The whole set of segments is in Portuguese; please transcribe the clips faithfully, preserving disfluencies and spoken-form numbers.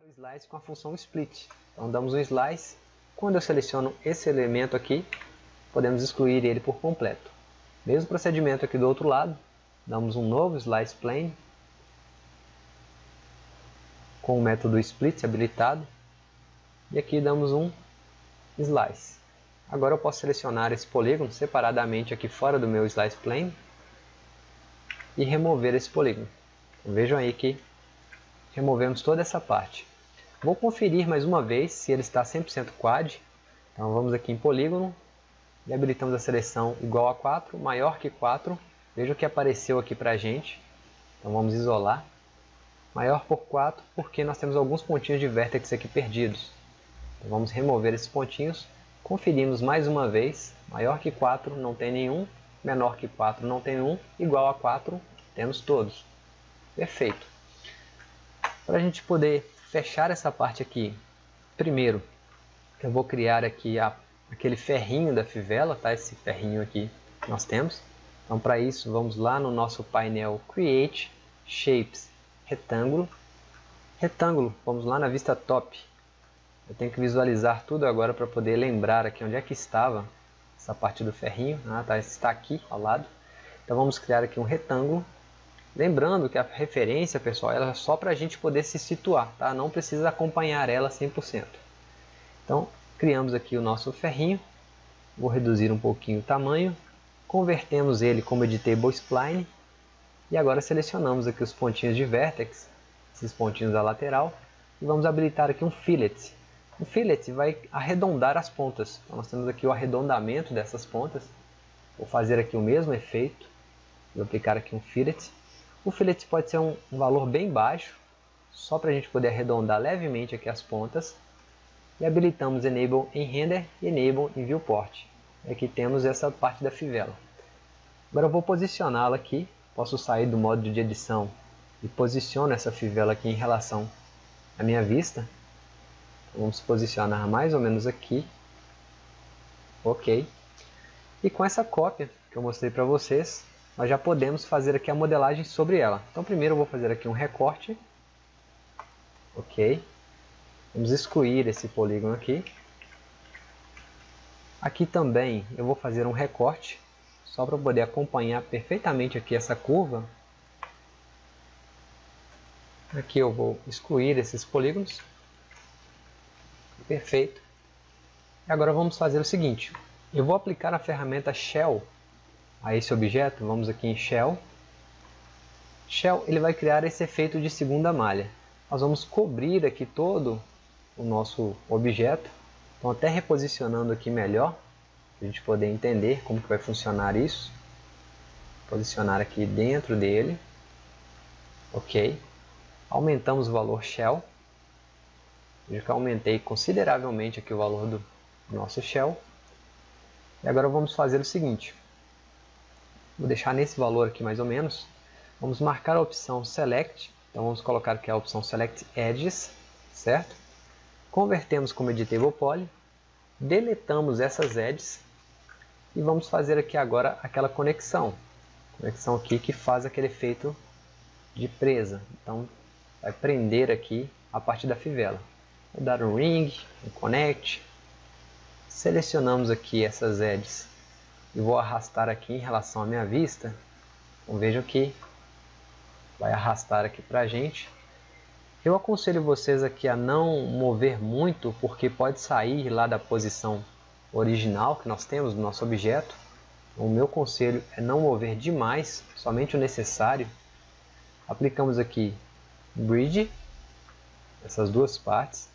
o slice com a função split. Então damos um slice. Quando eu seleciono esse elemento aqui, podemos excluir ele por completo. Mesmo procedimento aqui do outro lado, damos um novo slice plane com o método split habilitado e aqui damos um slice. Agora eu posso selecionar esse polígono separadamente aqui fora do meu slice plane e remover esse polígono. Então, vejam aí que removemos toda essa parte. Vou conferir mais uma vez se ele está cem por cento quad. Então vamos aqui em polígono e habilitamos a seleção igual a quatro, maior que quatro. Veja o que apareceu aqui para a gente. Então vamos isolar. Maior por quatro, porque nós temos alguns pontinhos de vértex aqui perdidos. Então vamos remover esses pontinhos. Conferimos mais uma vez. Maior que quatro, não tem nenhum. Menor que quatro, não tem um. Igual a quatro, temos todos. Perfeito. Para a gente poder fechar essa parte aqui, primeiro eu vou criar aqui a, aquele ferrinho da fivela, tá? Esse ferrinho aqui que nós temos. Então para isso vamos lá no nosso painel Create, Shapes, Retângulo. Retângulo, vamos lá na vista top. Eu tenho que visualizar tudo agora para poder lembrar aqui onde é que estava essa parte do ferrinho. Ah, tá, está aqui ao lado. Então vamos criar aqui um retângulo. Lembrando que a referência, pessoal, ela é só para a gente poder se situar, tá? Não precisa acompanhar ela cem por cento. Então, criamos aqui o nosso ferrinho. Vou reduzir um pouquinho o tamanho. Convertemos ele como editable spline. E agora selecionamos aqui os pontinhos de vertex, esses pontinhos da lateral. E vamos habilitar aqui um fillet. O fillet vai arredondar as pontas. Então, nós temos aqui o arredondamento dessas pontas. Vou fazer aqui o mesmo efeito. Vou aplicar aqui um fillet. O fillet pode ser um, um valor bem baixo, só para a gente poder arredondar levemente aqui as pontas. E habilitamos Enable em Render e Enable em Viewport. Aqui temos essa parte da fivela. Agora eu vou posicioná-la aqui. Posso sair do modo de edição e posiciono essa fivela aqui em relação à minha vista. Então, vamos posicionar mais ou menos aqui. Ok. E com essa cópia que eu mostrei para vocês, nós já podemos fazer aqui a modelagem sobre ela. Então primeiro eu vou fazer aqui um recorte. Ok. Vamos excluir esse polígono aqui. Aqui também eu vou fazer um recorte, só para poder acompanhar perfeitamente aqui essa curva. Aqui eu vou excluir esses polígonos. Perfeito. E agora vamos fazer o seguinte. Eu vou aplicar a ferramenta Shell a esse objeto. Vamos aqui em Shell. Shell ele vai criar esse efeito de segunda malha. Nós vamos cobrir aqui todo o nosso objeto. Então até reposicionando aqui melhor, para a gente poder entender como que vai funcionar isso. Posicionar aqui dentro dele. Ok. Aumentamos o valor Shell. Eu já aumentei consideravelmente aqui o valor do nosso Shell. E agora vamos fazer o seguinte. Vou deixar nesse valor aqui mais ou menos. Vamos marcar a opção Select. Então vamos colocar aqui a opção Select Edges. Certo? Convertemos como Editable Poly. Deletamos essas edges. E vamos fazer aqui agora aquela conexão. Conexão aqui que faz aquele efeito de presa. Então vai prender aqui a parte da fivela. Vou dar um Ring, um Connect. Selecionamos aqui essas edges. E vou arrastar aqui em relação à minha vista. Então vejam que vai arrastar aqui para a gente. Eu aconselho vocês aqui a não mover muito, porque pode sair lá da posição original que nós temos do nosso objeto. O meu conselho é não mover demais, somente o necessário. Aplicamos aqui Bridge, essas duas partes.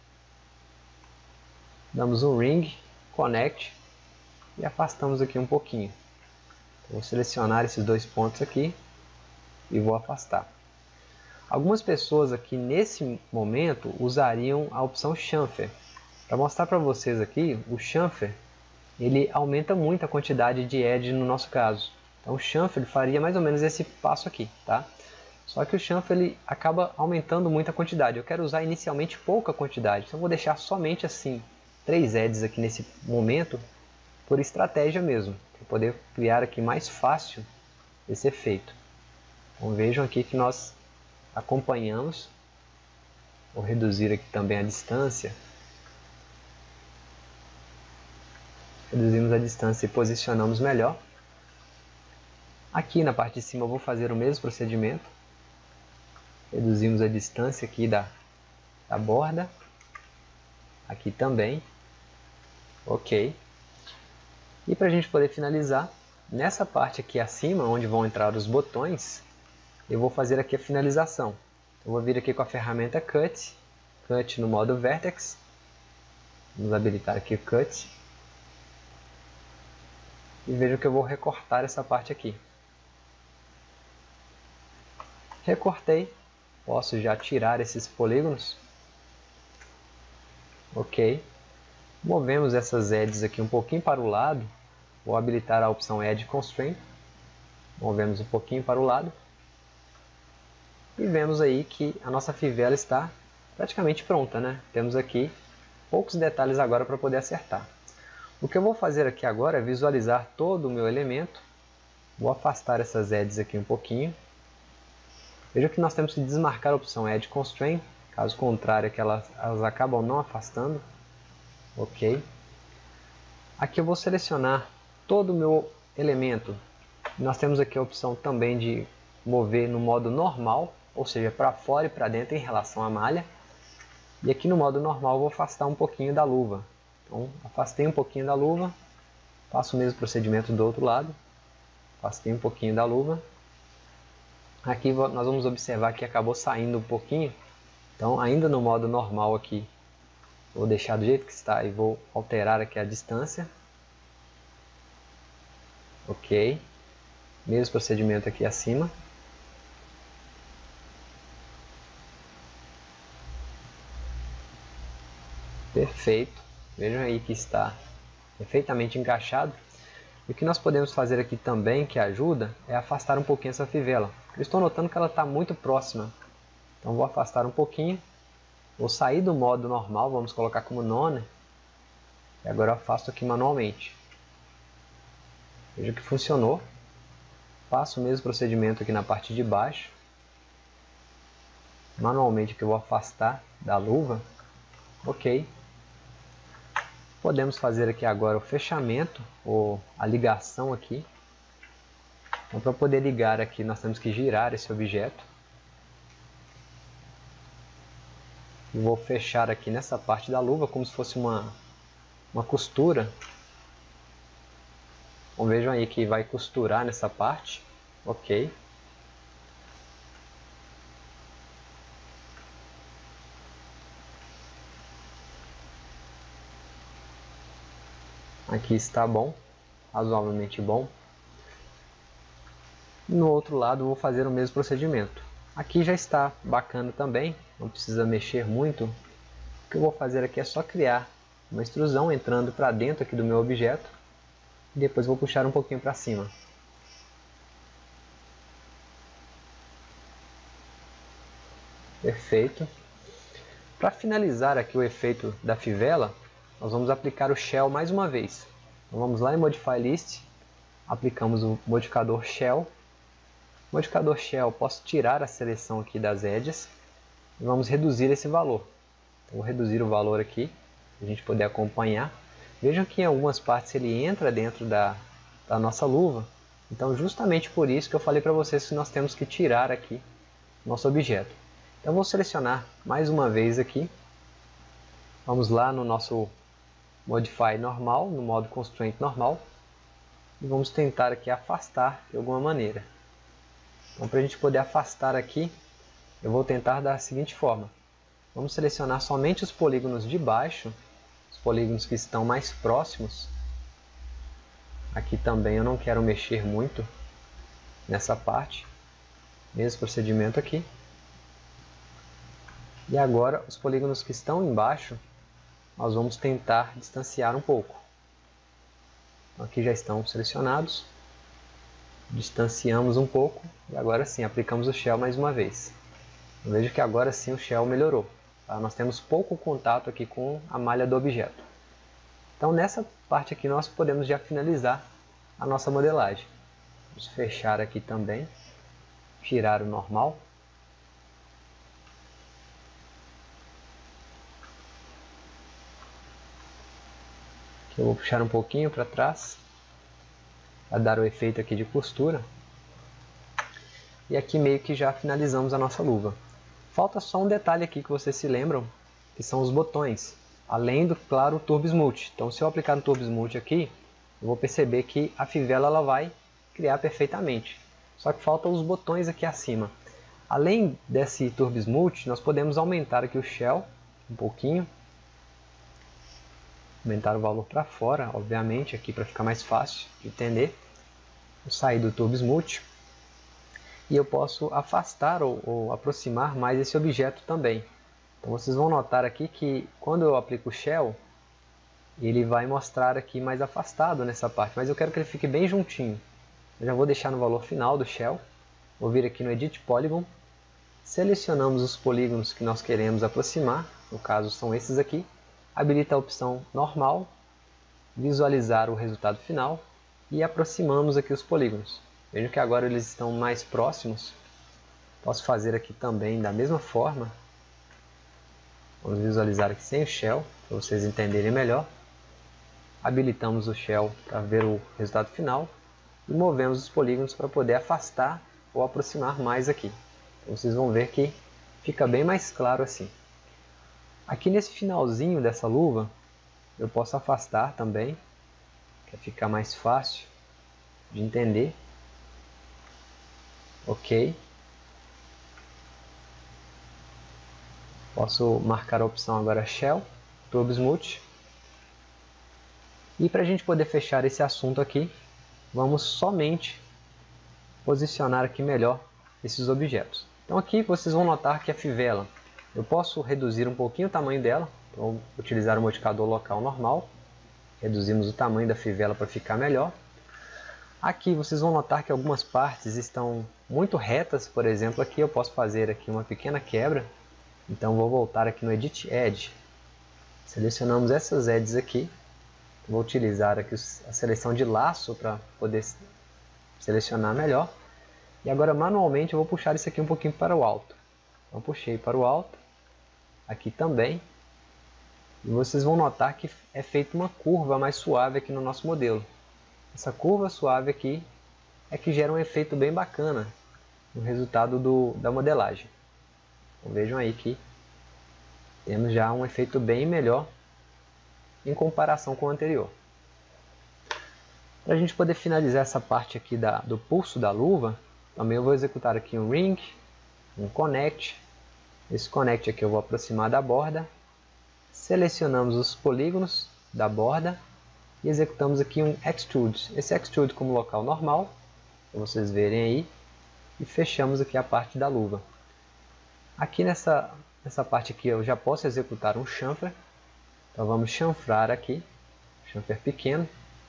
Damos um Ring, Connect. E afastamos aqui um pouquinho. Vou selecionar esses dois pontos aqui e vou afastar. Algumas pessoas aqui nesse momento usariam a opção Chamfer. Para mostrar para vocês aqui, o Chamfer ele aumenta muito a quantidade de edge no nosso caso. Então o Chamfer faria mais ou menos esse passo aqui, tá? Só que o Chamfer ele acaba aumentando muito a quantidade. Eu quero usar inicialmente pouca quantidade, então vou deixar somente assim três edges aqui nesse momento. Por estratégia mesmo, para poder criar aqui mais fácil esse efeito. Então vejam aqui que nós acompanhamos Vou reduzir aqui também a distância. Reduzimos a distância e posicionamos melhor. Aqui na parte de cima eu vou fazer o mesmo procedimento. Reduzimos a distância aqui da, da borda. Aqui também. Ok. E para a gente poder finalizar, nessa parte aqui acima, onde vão entrar os botões, eu vou fazer aqui a finalização. Eu vou vir aqui com a ferramenta Cut. Cut no modo Vertex. Vamos habilitar aqui o Cut. E veja que eu vou recortar essa parte aqui. Recortei. Posso já tirar esses polígonos. Ok. Movemos essas edges aqui um pouquinho para o lado. Vou habilitar a opção Edge Constraint. Movemos um pouquinho para o lado. E vemos aí que a nossa fivela está praticamente pronta, né? Temos aqui poucos detalhes agora para poder acertar. O que eu vou fazer aqui agora é visualizar todo o meu elemento. Vou afastar essas edges aqui um pouquinho. Veja que nós temos que desmarcar a opção Edge Constraint. Caso contrário, é que elas, elas acabam não afastando. Ok. Aqui eu vou selecionar todo o meu elemento. Nós temos aqui a opção também de mover no modo normal, ou seja, para fora e para dentro em relação à malha. E aqui no modo normal eu vou afastar um pouquinho da luva. Então, afastei um pouquinho da luva, faço o mesmo procedimento do outro lado. Afastei um pouquinho da luva. Aqui nós vamos observar que acabou saindo um pouquinho. Então, ainda no modo normal aqui, vou deixar do jeito que está e vou alterar aqui a distância. Ok. Mesmo procedimento aqui acima. Perfeito. Vejam aí que está perfeitamente encaixado. E o que nós podemos fazer aqui também, que ajuda, é afastar um pouquinho essa fivela. Eu estou notando que ela está muito próxima. Então vou afastar um pouquinho. Vou sair do modo normal, vamos colocar como none. E agora eu afasto aqui manualmente. Veja que funcionou. Faço o mesmo procedimento aqui na parte de baixo. Manualmente que eu vou afastar da luva. Ok. Podemos fazer aqui agora o fechamento, ou a ligação aqui. Então, para poder ligar aqui, nós temos que girar esse objeto. E vou fechar aqui nessa parte da luva, como se fosse uma, uma costura. Então, vejam aí que vai costurar nessa parte. Ok. Aqui está bom, razoavelmente bom. No outro lado vou fazer o mesmo procedimento. Aqui já está bacana também, não precisa mexer muito. O que eu vou fazer aqui é só criar uma extrusão entrando para dentro aqui do meu objeto. E depois vou puxar um pouquinho para cima. Perfeito. Para finalizar aqui o efeito da fivela, nós vamos aplicar o Shell mais uma vez. Então vamos lá em Modify List, aplicamos o modificador Shell. Modificador Shell, posso tirar a seleção aqui das edges e vamos reduzir esse valor. Então, vou reduzir o valor aqui, para a gente poder acompanhar. Vejam que em algumas partes ele entra dentro da, da nossa luva. Então justamente por isso que eu falei para vocês que nós temos que tirar aqui nosso objeto. Então vou selecionar mais uma vez aqui. Vamos lá no nosso Modify normal, no modo Constraint normal. E vamos tentar aqui afastar de alguma maneira. Então para a gente poder afastar aqui, eu vou tentar da seguinte forma. Vamos selecionar somente os polígonos de baixo, os polígonos que estão mais próximos. Aqui também eu não quero mexer muito nessa parte. Mesmo procedimento aqui. E agora os polígonos que estão embaixo, nós vamos tentar distanciar um pouco. Então, aqui já estão selecionados. Distanciamos um pouco e agora sim aplicamos o Shell mais uma vez. Eu vejo que agora sim o Shell melhorou. Tá? Nós temos pouco contato aqui com a malha do objeto. Então nessa parte aqui nós podemos já finalizar a nossa modelagem. Vamos fechar aqui também, tirar o normal. Aqui eu vou puxar um pouquinho para trás, para dar o efeito aqui de costura. E aqui meio que já finalizamos a nossa luva. Falta só um detalhe aqui que vocês se lembram, que são os botões. Além do, claro, o Turbo Smooth. Então se eu aplicar no Turbo Smooth aqui, eu vou perceber que a fivela ela vai criar perfeitamente. Só que faltam os botões aqui acima. Além desse Turbo Smooth, nós podemos aumentar aqui o Shell um pouquinho. Aumentar o valor para fora, obviamente, aqui para ficar mais fácil de entender. Vou sair do Turbo Smooth. E eu posso afastar ou, ou aproximar mais esse objeto também. Então vocês vão notar aqui que quando eu aplico o Shell, ele vai mostrar aqui mais afastado nessa parte, mas eu quero que ele fique bem juntinho. Eu já vou deixar no valor final do Shell, vou vir aqui no Edit Polygon, selecionamos os polígonos que nós queremos aproximar, no caso são esses aqui, habilita a opção Normal, visualizar o resultado final e aproximamos aqui os polígonos. Vejam que agora eles estão mais próximos. Posso fazer aqui também da mesma forma. Vamos visualizar aqui sem o Shell, para vocês entenderem melhor. Habilitamos o Shell para ver o resultado final. E movemos os polígonos para poder afastar ou aproximar mais aqui. Então, vocês vão ver que fica bem mais claro assim. Aqui nesse finalzinho dessa luva, eu posso afastar também, para ficar mais fácil de entender. Ok. Posso marcar a opção agora Shell, Turbo Smooth. E para a gente poder fechar esse assunto aqui, vamos somente posicionar aqui melhor esses objetos. Então aqui vocês vão notar que a fivela, eu posso reduzir um pouquinho o tamanho dela. Então, vou utilizar o modificador local normal. Reduzimos o tamanho da fivela para ficar melhor. Aqui vocês vão notar que algumas partes estão muito retas, por exemplo, aqui eu posso fazer aqui uma pequena quebra. Então vou voltar aqui no Edit Edge. Selecionamos essas edges aqui. Vou utilizar aqui a seleção de laço para poder selecionar melhor. E agora manualmente eu vou puxar isso aqui um pouquinho para o alto. Então puxei para o alto. Aqui também. E vocês vão notar que é feita uma curva mais suave aqui no nosso modelo. Essa curva suave aqui é que gera um efeito bem bacana no resultado do, da modelagem. Então vejam aí que temos já um efeito bem melhor em comparação com o anterior. Para a gente poder finalizar essa parte aqui da, do pulso da luva, também eu vou executar aqui um Ring, um Connect. Esse Connect aqui eu vou aproximar da borda. Selecionamos os polígonos da borda. E executamos aqui um Extrude. Esse Extrude como local normal, para vocês verem aí. E fechamos aqui a parte da luva. Aqui nessa, nessa parte aqui eu já posso executar um chamfer. Então vamos chanfrar aqui. Chamfer pequeno.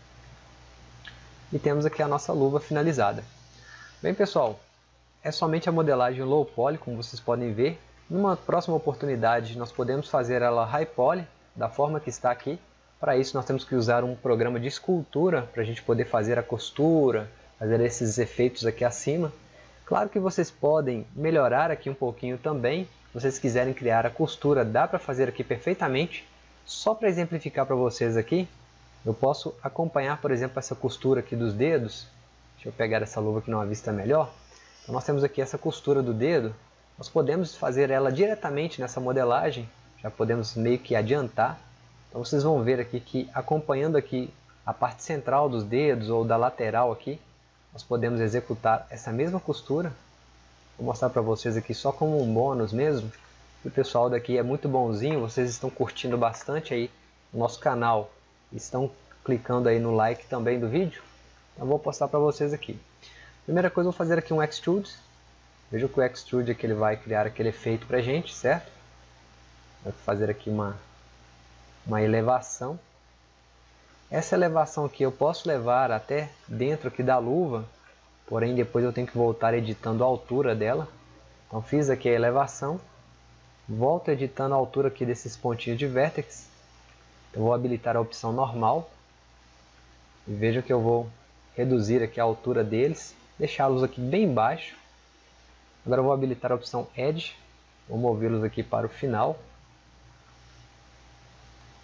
E temos aqui a nossa luva finalizada. Bem pessoal, é somente a modelagem low poly, como vocês podem ver. Numa próxima oportunidade nós podemos fazer ela high poly, da forma que está aqui. Para isso nós temos que usar um programa de escultura para a gente poder fazer a costura, fazer esses efeitos aqui acima. Claro que vocês podem melhorar aqui um pouquinho também. Se vocês quiserem criar a costura, dá para fazer aqui perfeitamente. Só para exemplificar para vocês aqui, eu posso acompanhar, por exemplo, essa costura aqui dos dedos. Deixa eu pegar essa luva aqui numa vista melhor. Então nós temos aqui essa costura do dedo. Nós podemos fazer ela diretamente nessa modelagem. Já podemos meio que adiantar. Então vocês vão ver aqui que acompanhando aqui a parte central dos dedos ou da lateral aqui, nós podemos executar essa mesma costura. Vou mostrar para vocês aqui só como um bônus mesmo. O pessoal daqui é muito bonzinho, vocês estão curtindo bastante aí o nosso canal. Estão clicando aí no like também do vídeo. Então vou postar para vocês aqui. Primeira coisa eu vou fazer aqui um Extrude. Veja que o Extrude aqui ele vai criar aquele efeito para a gente, certo? Vou fazer aqui uma... uma elevação. Essa elevação aqui eu posso levar até dentro aqui da luva, porém depois eu tenho que voltar editando a altura dela. Então fiz aqui a elevação, volto editando a altura aqui desses pontinhos de vértex. Eu vou habilitar a opção normal e vejam que eu vou reduzir aqui a altura deles, deixá-los aqui bem baixo. Agora eu vou habilitar a opção Edge, vou movê-los aqui para o final.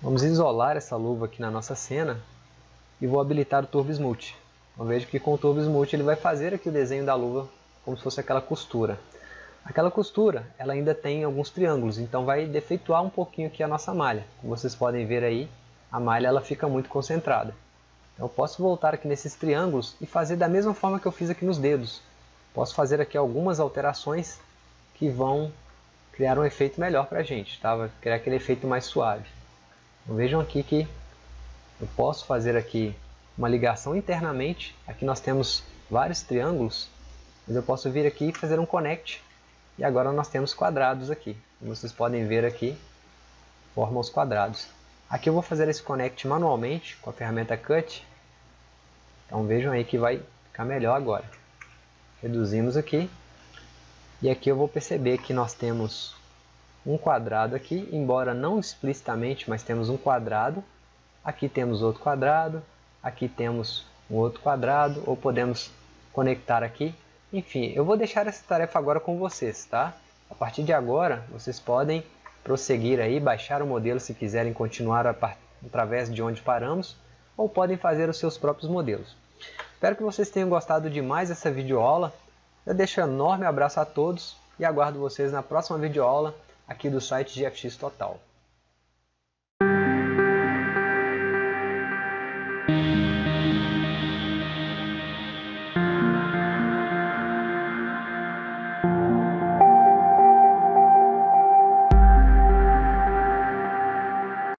Vamos isolar essa luva aqui na nossa cena e vou habilitar o Turbo Smooth. Eu vejo que com o Turbo Smooth ele vai fazer aqui o desenho da luva como se fosse aquela costura. Aquela costura, ela ainda tem alguns triângulos, então vai defeituar um pouquinho aqui a nossa malha. Como vocês podem ver aí, a malha ela fica muito concentrada. Então eu posso voltar aqui nesses triângulos e fazer da mesma forma que eu fiz aqui nos dedos. Posso fazer aqui algumas alterações que vão criar um efeito melhor para a gente, tá? Vai criar aquele efeito mais suave. Então, vejam aqui que eu posso fazer aqui uma ligação internamente. Aqui nós temos vários triângulos, mas eu posso vir aqui e fazer um connect. E agora nós temos quadrados aqui. Como vocês podem ver aqui, formam os quadrados. Aqui eu vou fazer esse connect manualmente com a ferramenta Cut. Então vejam aí que vai ficar melhor agora. Reduzimos aqui. E aqui eu vou perceber que nós temos um quadrado aqui, embora não explicitamente, mas temos um quadrado. Aqui temos outro quadrado. Aqui temos um outro quadrado. Ou podemos conectar aqui. Enfim, eu vou deixar essa tarefa agora com vocês, tá? A partir de agora, vocês podem prosseguir aí, baixar o modelo se quiserem continuar a através de onde paramos, ou podem fazer os seus próprios modelos. Espero que vocês tenham gostado demais dessa videoaula. Eu deixo um enorme abraço a todos e aguardo vocês na próxima videoaula aqui do site G F X Total.